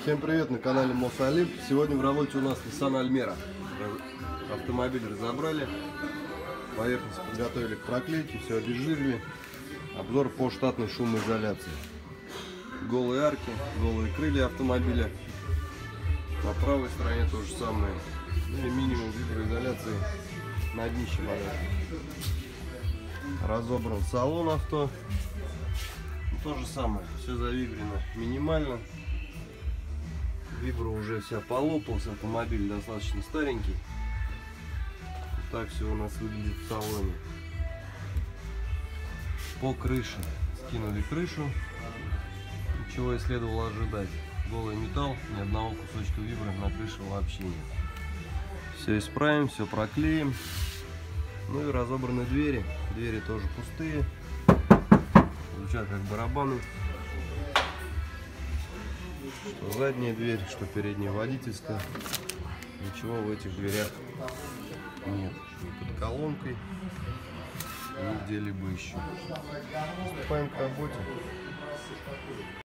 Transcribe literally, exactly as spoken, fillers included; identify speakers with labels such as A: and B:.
A: Всем привет, на канале Мосолимп. Сегодня в работе у нас Nissan Almera. Автомобиль разобрали, поверхность подготовили к проклейке, все обезжирили. Обзор по штатной шумоизоляции. Голые арки, голые крылья автомобиля. На правой стороне то же самое. Ну и минимум виброизоляции на днище монетки. Разобран салон авто. То же самое, все завибрено минимально. Вибра уже вся полопался, автомобиль достаточно старенький. Так все у нас выглядит в салоне. По крыше скинули крышу, чего и следовало ожидать. Голый металл, ни одного кусочка вибры на крыше вообще нет. Все исправим, все проклеим. Ну и разобраны двери. Двери тоже пустые, звучат как барабаны. Что задняя дверь, что передняя водительская. Ничего в этих дверях нет. Ни под колонкой, ни где-либо еще. Приступаем к работе.